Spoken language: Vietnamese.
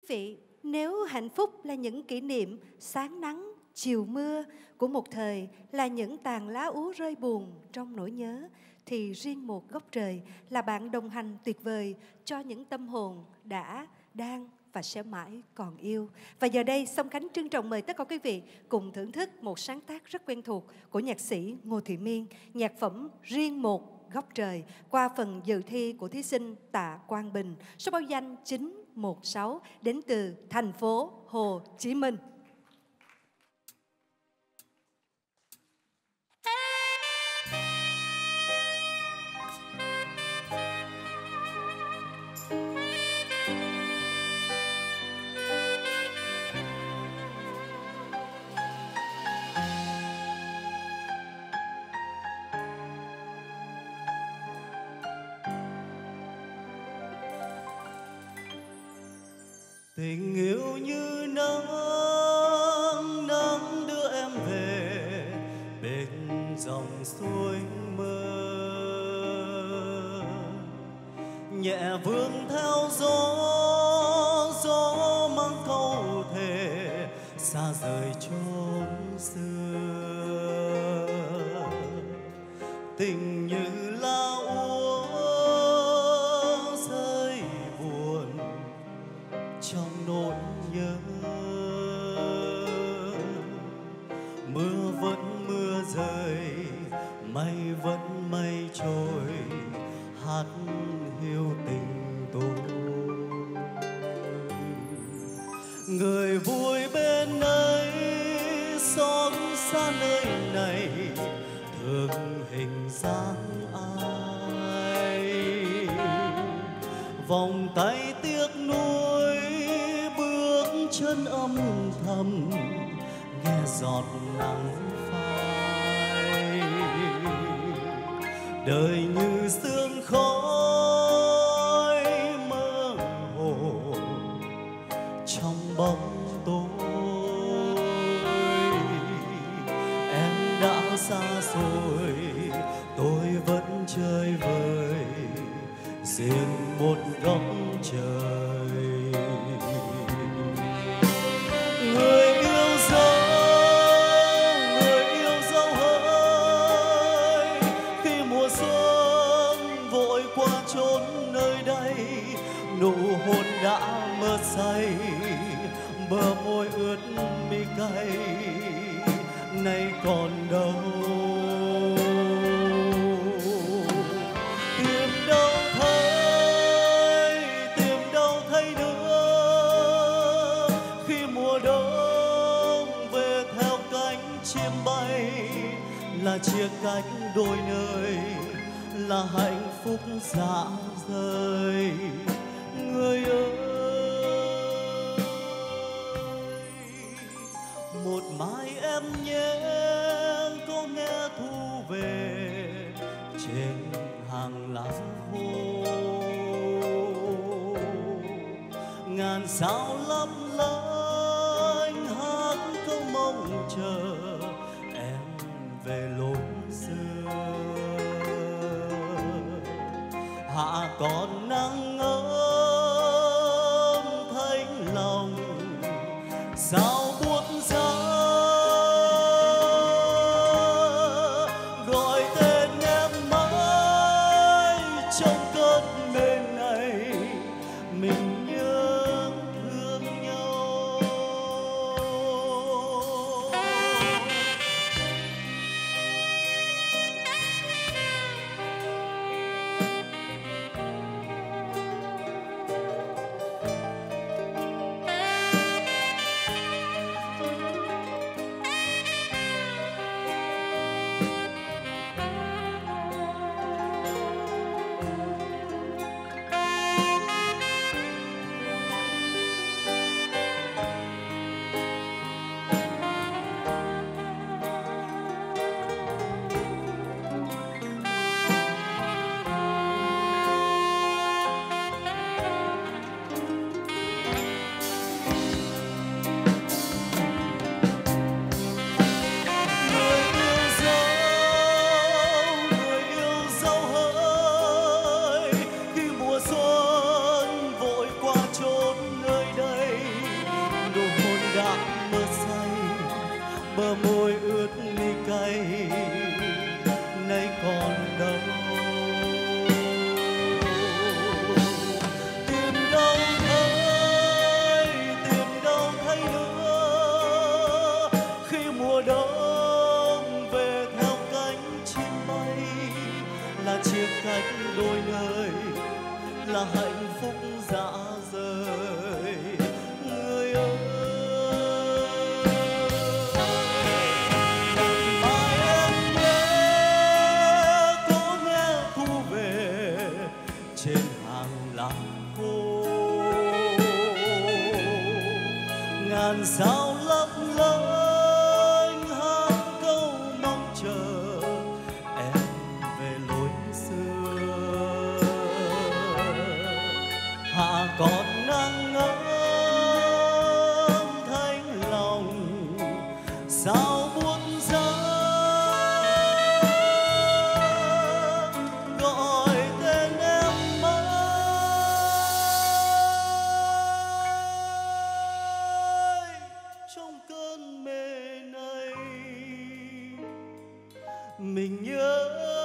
vị, nếu hạnh phúc là những kỷ niệm sáng nắng, chiều mưa của một thời, là những tàn lá úa rơi buồn trong nỗi nhớ, thì riêng một góc trời là bạn đồng hành tuyệt vời cho những tâm hồn đã, đang và sẽ mãi còn yêu. Và giờ đây, Song Khánh trân trọng mời tất cả quý vị cùng thưởng thức một sáng tác rất quen thuộc của nhạc sĩ Ngô Thụy Miên, nhạc phẩm Riêng Một Góc Trời, qua phần dự thi của thí sinh Tạ Quang Bình, số báo danh 916, đến từ thành phố Hồ Chí Minh. Tình yêu như nắng, nắng đưa em về bên dòng suối mơ, nhẹ vương theo gió, gió mang câu thề xa rời chốn xưa. Tình như lá úa rơi buồn trong nỗi nhớ, mưa vẫn mưa rơi, mây vẫn mây trôi, hát hiu tình tôi. Người vui bên ấy, xót xa nơi này, thương hình dáng ai, vòng tay tiếc nuối, bước chân âm thầm, nghe giọt nắng phai. Đời như sương khói mơ hồ trong bóng tối, em đã xa rồi, tôi vẫn chơi vơi riêng một góc trời. Người yêu dấu hỡi, khi mùa xuân vội qua chốn nơi đây, nụ hôn đã mơ say, bờ môi ướt mi cay, nay còn đâu. Tìm đâu thấy nữa, khi mùa đông về theo cánh chim bay, là chia cách đôi nơi, là hạnh phúc rã rời. Người ơi, một mai em nhé, có nghe thu về trên hàng lá khô, ngàn sao lấp lánh hát câu mong chờ em về lối xưa. Hạ còn nắng ấm thanh lòng, sao buốt giá gọi tên em mãi trong cơn mê này, mình nhớ thương nhau. bờ môi ướt mi cay nay còn đâu. Tìm đâu thấy nữa khi mùa đông về theo cánh chim bay, là chia cách đôi nơi, là hạnh phúc dã rời. Người ơi, một mai em nhớ có nghe thu về trên hàng làng khô, ngàn sao lấp lánh hát câu mong chờ em về lối xưa. Hạ còn nắng ấm thanh lòng sao buốt giá, gọi tên em mãi trong cơn mê này. Mình nhớ